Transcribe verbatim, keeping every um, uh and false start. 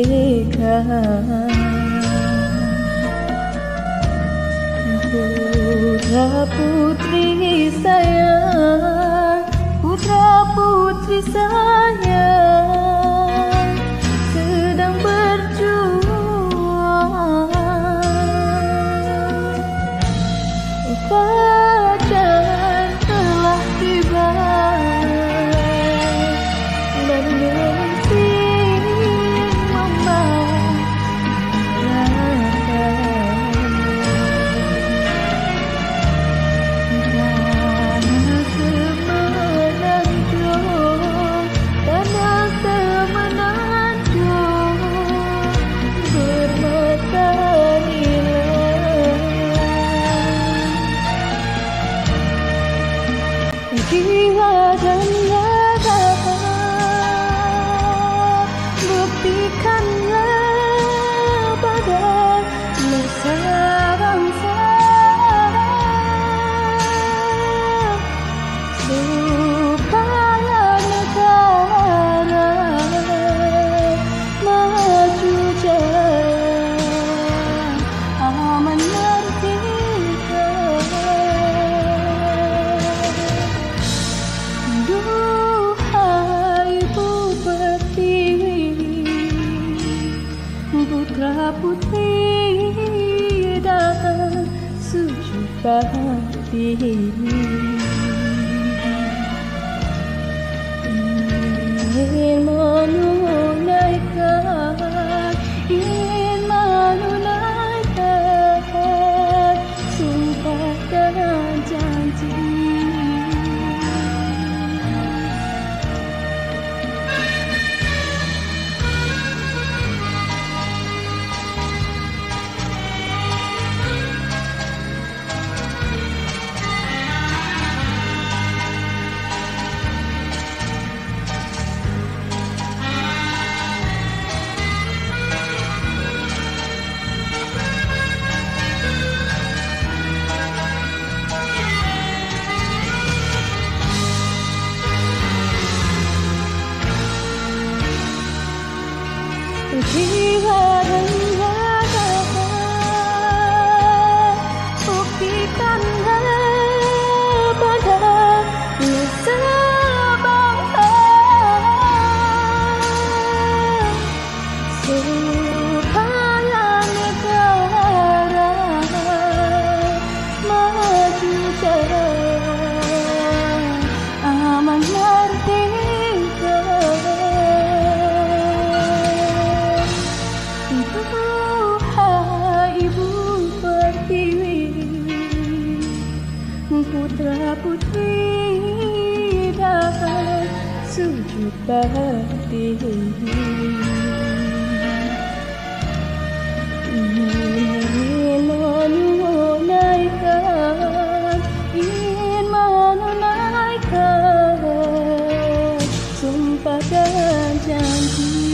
merdeka. Putra putri sayang, putra putri sayang, sedang berjuang. Fajar telah tiba dan mesin membawa tanah semenanjung, tanah semenanjung bermata jiwa dan raga, buktikanlah pada nusa bangsa supaya negara maju jaya, aman merdeka. Duhai Ibu Pertiwi, putra putri dan sujud bakti, ingin menunaikan, ingin menunaikan sumpah dan janji. Jiwa dan raga, buktikanlah pada nusa bangsa supaya negara maju jaya, aman merdeka. Duhai Ibu Pertiwi, putra putri dan sujud bakti, ingin menunaikan, ingin menunaikan sumpah dan janji.